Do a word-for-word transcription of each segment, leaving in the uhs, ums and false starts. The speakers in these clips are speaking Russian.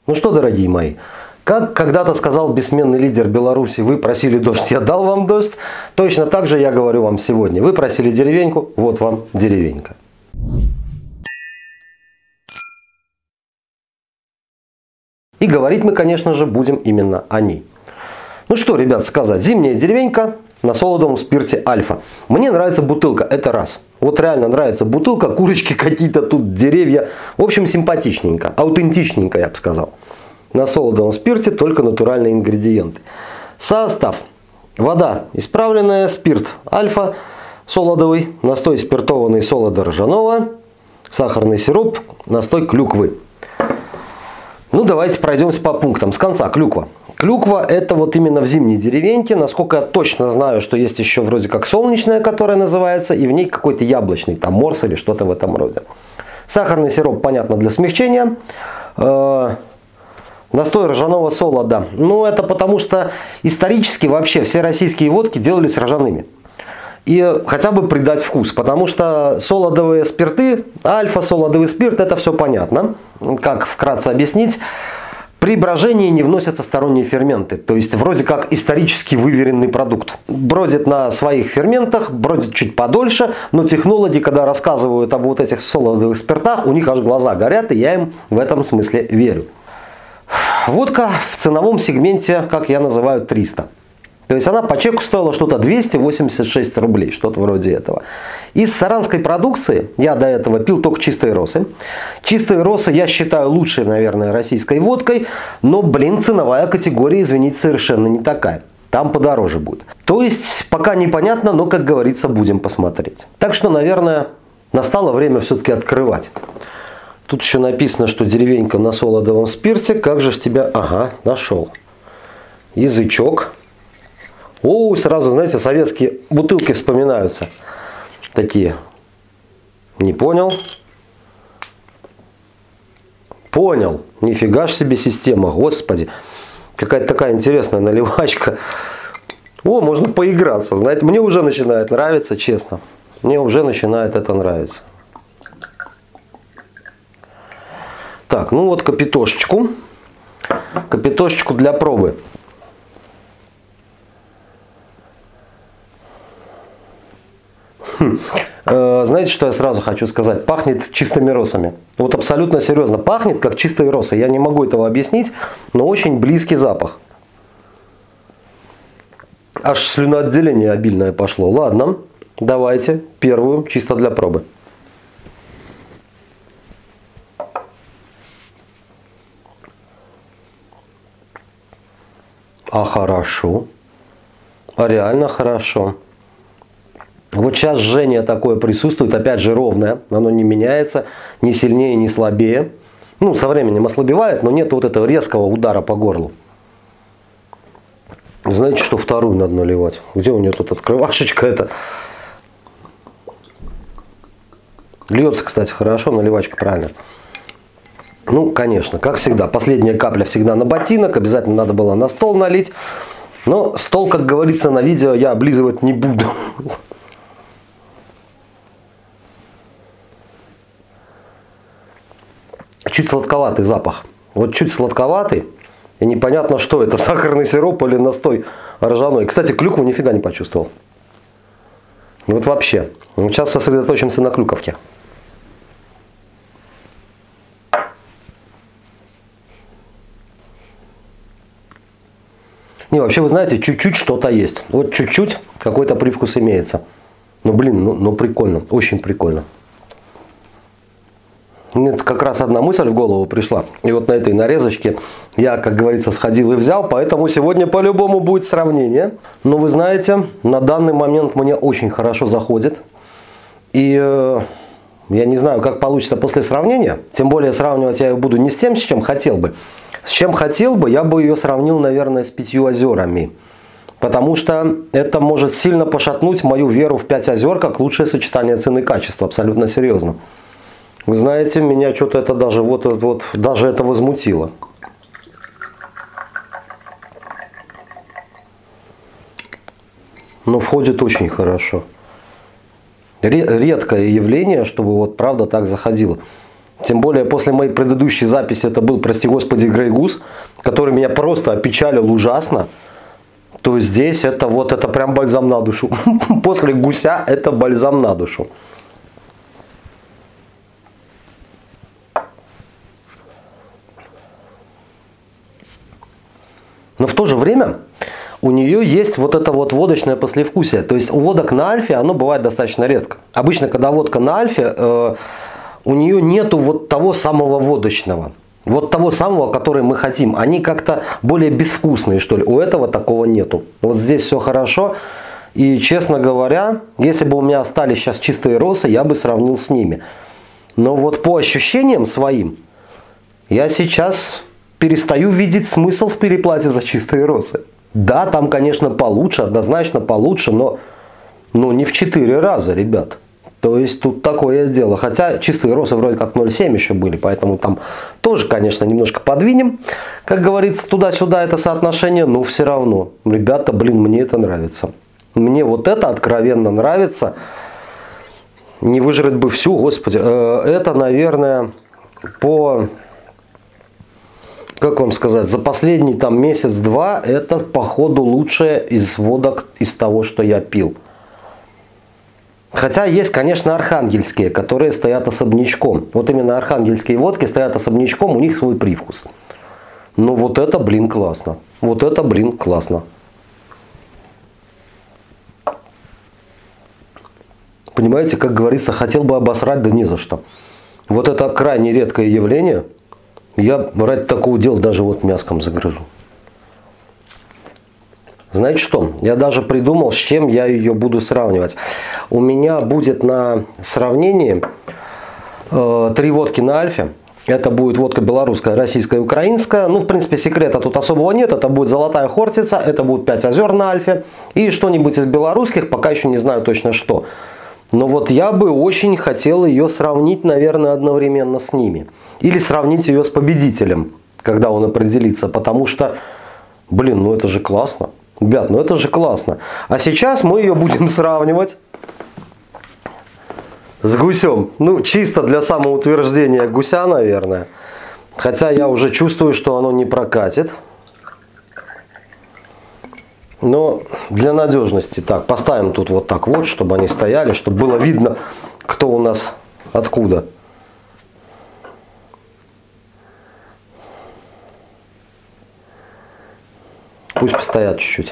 Ну что, дорогие мои, как когда-то сказал бессменный лидер Беларуси: вы просили дождь, я дал вам дождь. Точно так же я говорю вам сегодня: вы просили деревеньку, вот вам деревенька. И говорить мы, конечно же, будем именно о ней. Ну что, ребят, сказать, зимняя деревенька на солодовом спирте Альфа. Мне нравится бутылка, это раз. Вот реально нравится бутылка, курочки какие-то тут, деревья. В общем, симпатичненько, аутентичненько, я бы сказал. На солодовом спирте только натуральные ингредиенты. Состав. Вода исправленная, спирт Альфа солодовый, настой спиртованный солода ржаного, сахарный сироп, настой клюквы. Ну, давайте пройдемся по пунктам. С конца клюква. Клюква – это вот именно в зимней деревеньке. Насколько я точно знаю, что есть еще вроде как солнечная, которая называется, и в ней какой-то яблочный, там морс или что-то в этом роде. Сахарный сироп, понятно, для смягчения. Э-э- настой ржаного солода. Ну, это потому что исторически вообще все российские водки делались ржаными. И хотя бы придать вкус, потому что солодовые спирты, альфа, солодовый спирт, это все понятно. Как вкратце объяснить? При брожении не вносятся сторонние ферменты. То есть вроде как исторически выверенный продукт. Бродит на своих ферментах, бродит чуть подольше, но технологи, когда рассказывают об вот этих солодовых спиртах, у них аж глаза горят, и я им в этом смысле верю. Водка в ценовом сегменте, как я называю, триста. То есть она по чеку стоила что-то двести восемьдесят шесть рублей, что-то вроде этого. Из саранской продукции я до этого пил только чистые росы. Чистые росы я считаю лучшей, наверное, российской водкой, но, блин, ценовая категория, извините, совершенно не такая. Там подороже будет. То есть пока непонятно, но, как говорится, будем посмотреть. Так что, наверное, настало время все-таки открывать. Тут еще написано, что деревенька на солодовом спирте. Как же ж тебя... Ага, нашел. Язычок. О, сразу, знаете, советские бутылки вспоминаются. Такие. Не понял? Понял. Нифига ж себе система, господи. Какая-то такая интересная наливачка. О, можно поиграться. Знаете, мне уже начинает нравиться, честно. Мне уже начинает это нравиться. Так, ну вот капитошечку. Капитошечку для пробы. Знаете, что я сразу хочу сказать? Пахнет чистыми росами. Вот абсолютно серьезно. Пахнет как чистые росы. Я не могу этого объяснить, но очень близкий запах. Аж слюноотделение обильное пошло. Ладно, давайте первую чисто для пробы. А хорошо. А реально хорошо. Вот сейчас жжение такое присутствует, опять же ровное, оно не меняется, ни сильнее, ни слабее. Ну, со временем ослабевает, но нет вот этого резкого удара по горлу. Знаете, что вторую надо наливать? Где у нее тут открывашечка эта? Льется, кстати, хорошо, наливачка правильно. Ну, конечно, как всегда, последняя капля всегда на ботинок, обязательно надо было на стол налить. Но стол, как говорится на видео, я облизывать не буду. Чуть сладковатый запах. Вот чуть сладковатый. И непонятно, что это. Сахарный сироп или настой ржаной. Кстати, клюкву нифига не почувствовал. Вот вообще. Сейчас сосредоточимся на клюковке. Не, вообще, вы знаете, чуть-чуть что-то есть. Вот чуть-чуть какой-то привкус имеется. Ну, блин, ну, ну прикольно. Очень прикольно. Мне как раз одна мысль в голову пришла. И вот на этой нарезочке я, как говорится, сходил и взял. Поэтому сегодня по-любому будет сравнение. Но вы знаете, на данный момент мне очень хорошо заходит. И э, я не знаю, как получится после сравнения. Тем более сравнивать я ее буду не с тем, с чем хотел бы. С чем хотел бы, я бы ее сравнил, наверное, с пятью озерами. Потому что это может сильно пошатнуть мою веру в пять озер как лучшее сочетание цены и качества. Абсолютно серьезно. Вы знаете, меня что-то это даже, вот, вот, даже это возмутило. Но входит очень хорошо. Редкое явление, чтобы вот правда так заходило. Тем более после моей предыдущей записи это был, прости господи, Grey Goose, который меня просто опечалил ужасно. То здесь это вот это прям бальзам на душу. После гуся это бальзам на душу. Но в то же время у нее есть вот это вот водочное послевкусие. То есть у водок на альфе оно бывает достаточно редко. Обычно, когда водка на альфе, э, у нее нету вот того самого водочного. Вот того самого, который мы хотим. Они как-то более безвкусные, что ли. У этого такого нету. Вот здесь все хорошо. И, честно говоря, если бы у меня остались сейчас чистые росы, я бы сравнил с ними. Но вот по ощущениям своим, я сейчас перестаю видеть смысл в переплате за чистые росы. Да, там, конечно, получше, однозначно получше, но ну, не в четыре раза, ребят. То есть тут такое дело. Хотя чистые росы вроде как ноль семь еще были, поэтому там тоже, конечно, немножко подвинем. Как говорится, туда-сюда это соотношение, но все равно. Ребята, блин, мне это нравится. Мне вот это откровенно нравится. Не выжрать бы всю, господи. Это, наверное, по... Как вам сказать, за последний там месяц-два это, походу, лучшее из водок из того, что я пил. Хотя есть, конечно, архангельские, которые стоят особнячком. Вот именно архангельские водки стоят особнячком, у них свой привкус. Ну вот это, блин, классно. Вот это, блин, классно. Понимаете, как говорится, хотел бы обосрать, да не за что. Вот это крайне редкое явление. Я ради такого дела даже вот мяском загрызу. Знаете что? Я даже придумал, с чем я ее буду сравнивать. У меня будет на сравнении э, три водки на альфе. Это будет водка белорусская, российская, украинская. Ну, в принципе, секрета тут особого нет. Это будет золотая хортица, это будет пять озер на альфе. И что-нибудь из белорусских, пока еще не знаю точно что. Но вот я бы очень хотел ее сравнить, наверное, одновременно с ними. Или сравнить ее с победителем, когда он определится. Потому что, блин, ну это же классно. Ребят, ну это же классно. А сейчас мы ее будем сравнивать с гусем. Ну, чисто для самоутверждения гуся, наверное. Хотя я уже чувствую, что оно не прокатит. Но для надежности. Так, поставим тут вот так вот, чтобы они стояли, чтобы было видно, кто у нас откуда. Пусть постоят чуть-чуть.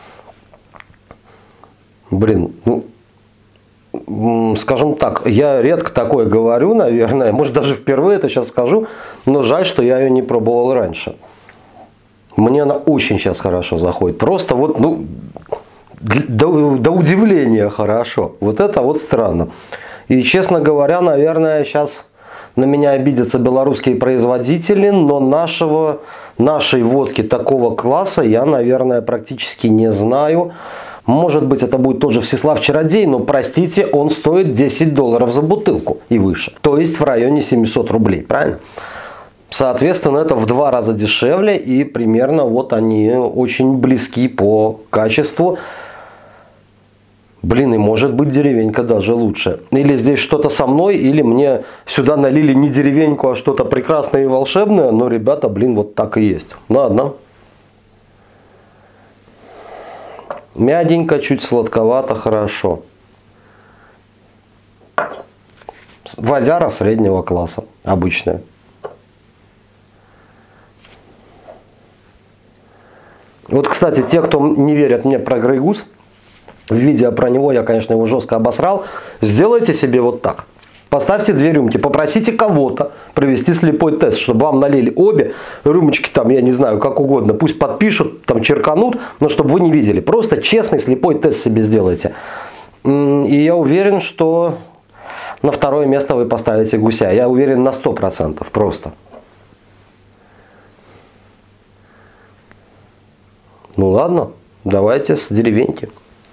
Блин, ну, скажем так, я редко такое говорю, наверное. Может, даже впервые это сейчас скажу. Но жаль, что я ее не пробовал раньше. Мне она очень сейчас хорошо заходит. Просто вот, ну, до, до удивления хорошо. Вот это вот странно. И, честно говоря, наверное, сейчас на меня обидятся белорусские производители, но нашего, нашей водки такого класса я, наверное, практически не знаю. Может быть, это будет тот же Всеслав Чародей, но, простите, он стоит десять долларов за бутылку и выше. То есть в районе семисот рублей, правильно? Соответственно, это в два раза дешевле, и примерно вот они очень близки по качеству. Блин, и может быть деревенька даже лучше. Или здесь что-то со мной, или мне сюда налили не деревеньку, а что-то прекрасное и волшебное. Но, ребята, блин, вот так и есть. Ладно. Мягенько, чуть сладковато, хорошо. Водяра среднего класса, обычная. Вот, кстати, те, кто не верят мне про Grey Goose, в видео про него я, конечно, его жестко обосрал. Сделайте себе вот так. Поставьте две рюмки, попросите кого-то провести слепой тест, чтобы вам налили обе рюмочки, там, я не знаю, как угодно. Пусть подпишут, там, черканут, но чтобы вы не видели. Просто честный слепой тест себе сделайте. И я уверен, что на второе место вы поставите гуся. Я уверен на сто процентов просто. Ну ладно, давайте с деревеньки.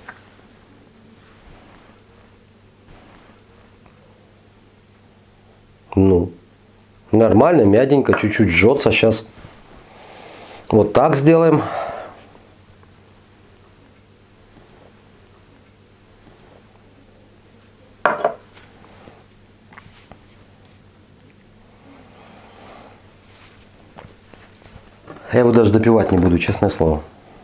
Ну, нормально, мягенько, чуть-чуть жжется сейчас. Вот так сделаем. Я его даже допивать не буду, честное слово.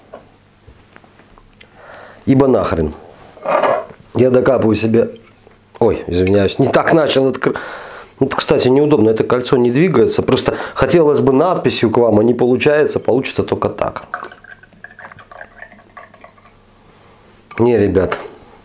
Ибо нахрен. Я докапываю себе... Ой, извиняюсь, не так начал открыть. Ну, кстати, неудобно, это кольцо не двигается. Просто хотелось бы надписью к вам, а не получается. Получится только так. Не, ребят.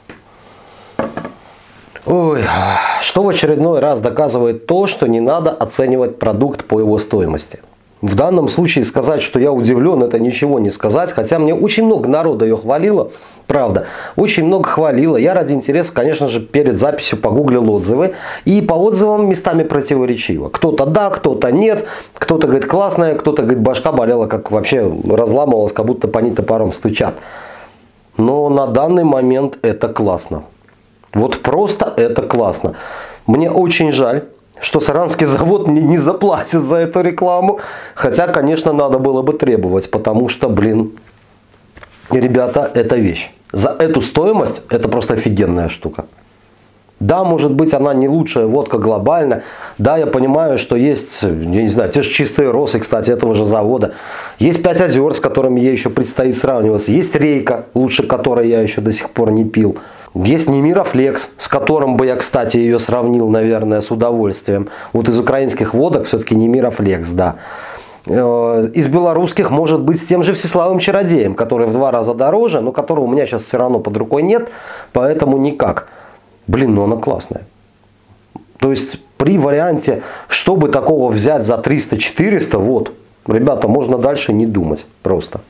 Ой, что в очередной раз доказывает то, что не надо оценивать продукт по его стоимости. В данном случае сказать, что я удивлен, это ничего не сказать. Хотя мне очень много народа ее хвалило. Правда, очень много хвалило. Я ради интереса, конечно же, перед записью погуглил отзывы. И по отзывам местами противоречиво. Кто-то да, кто-то нет. Кто-то говорит классная, кто-то говорит башка болела, как вообще разламывалась, как будто по ней топором стучат. Но на данный момент это классно. Вот просто это классно. Мне очень жаль, что саранский завод мне не заплатит за эту рекламу. Хотя, конечно, надо было бы требовать. Потому что, блин, ребята, это вещь. За эту стоимость это просто офигенная штука. Да, может быть, она не лучшая водка глобально. Да, я понимаю, что есть, я не знаю, те же чистые росы, кстати, этого же завода. Есть пять озер, с которыми ей еще предстоит сравниваться. Есть Рейка, лучше которой я еще до сих пор не пил. Есть Немира Флекс, с которым бы я, кстати, ее сравнил, наверное, с удовольствием. Вот из украинских водок все-таки Немира Флекс, да. Из белорусских, может быть, с тем же Всеславом Чародеем, который в два раза дороже, но которого у меня сейчас все равно под рукой нет, поэтому никак. Блин, ну она классная. То есть при варианте, чтобы такого взять за триста-четыреста, вот, ребята, можно дальше не думать просто.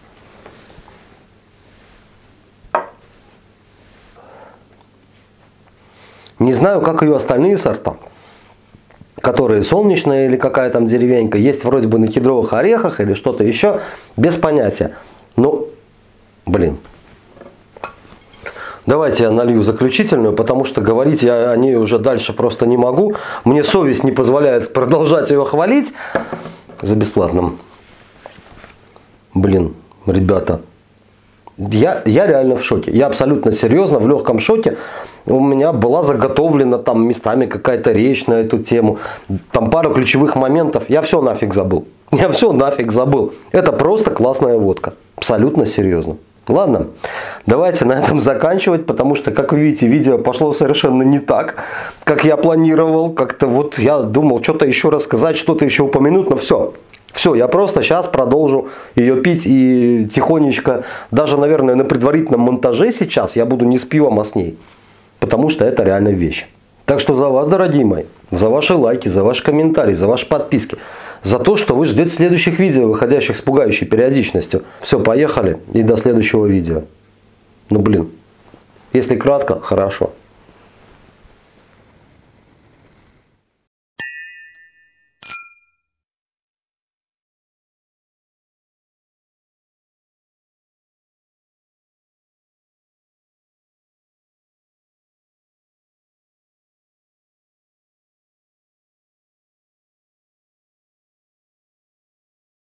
Не знаю, как ее остальные сорта, которые солнечная или какая там деревенька, есть вроде бы на кедровых орехах или что-то еще, без понятия. Ну, блин. Давайте я налью заключительную, потому что говорить я о ней уже дальше просто не могу. Мне совесть не позволяет продолжать ее хвалить за бесплатным. Блин, ребята. Я, я реально в шоке. Я абсолютно серьезно, в легком шоке. У меня была заготовлена там местами какая-то речь на эту тему. Там пару ключевых моментов. Я все нафиг забыл. Я все нафиг забыл. Это просто классная водка. Абсолютно серьезно. Ладно, давайте на этом заканчивать, потому что, как вы видите, видео пошло совершенно не так, как я планировал. Как-то вот я думал что-то еще рассказать, что-то еще упомянуть, но все. Все, я просто сейчас продолжу ее пить и тихонечко, даже, наверное, на предварительном монтаже сейчас я буду не с пивом, а с ней. Потому что это реально вещь. Так что за вас, дорогие мои, за ваши лайки, за ваши комментарии, за ваши подписки, за то, что вы ждете следующих видео, выходящих с пугающей периодичностью. Все, поехали и до следующего видео. Ну блин, если кратко, хорошо.